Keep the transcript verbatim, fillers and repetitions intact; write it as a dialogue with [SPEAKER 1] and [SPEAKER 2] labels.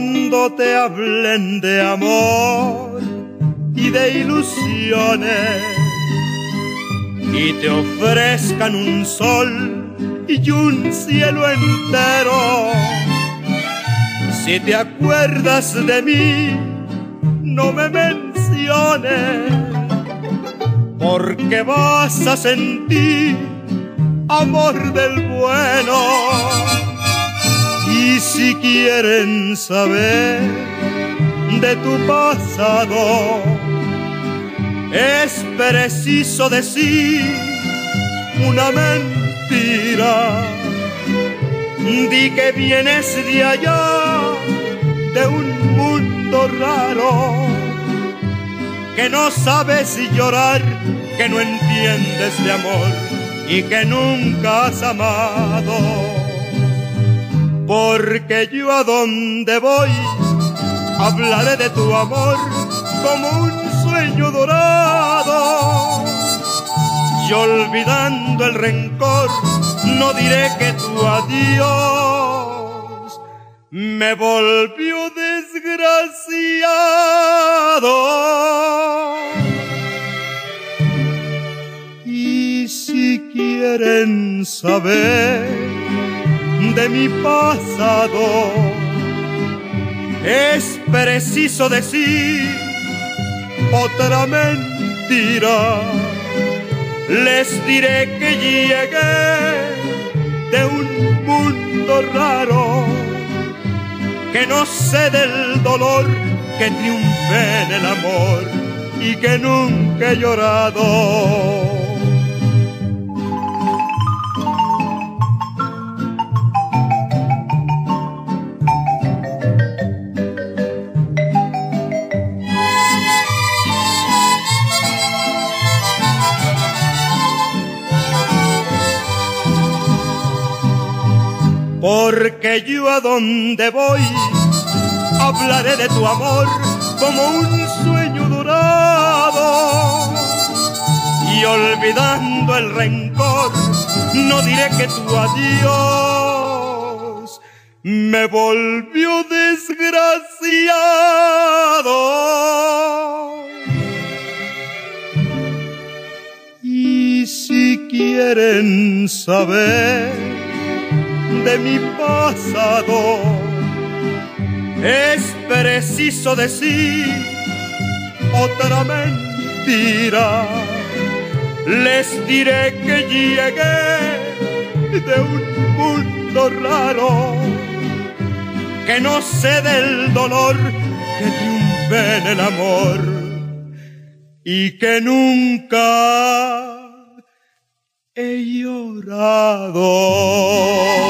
[SPEAKER 1] cuando te hablen de amor y de ilusiones y te ofrezcan un sol y un cielo entero. Si te acuerdas de mí, no me menciones, porque vas a sentir amor del bueno. Y si quieren saber de tu pasado, es preciso decir una mentira. Di que vienes de allá, de un mundo raro, que no sabes llorar, que no entiendes de amor y que nunca has amado. Porque yo a donde voy hablaré de tu amor como un sueño dorado, y olvidando el rencor no diré que tu adiós me volvió desgraciado. Y si quieren saber de mi pasado, es preciso decir otra mentira. Les diré que llegué de un mundo raro, que no sé del dolor, que triunfé en el amor y que nunca he llorado. Porque yo a donde voy hablaré de tu amor como un sueño dorado, y olvidando el rencor no diré que tu adiós me volvió desgraciado. Y si quieren saber de mi pasado, es preciso decir otra mentira. Les diré que llegué de un mundo raro, que no sé del dolor, que triunfé en el amor y que nunca he llorado.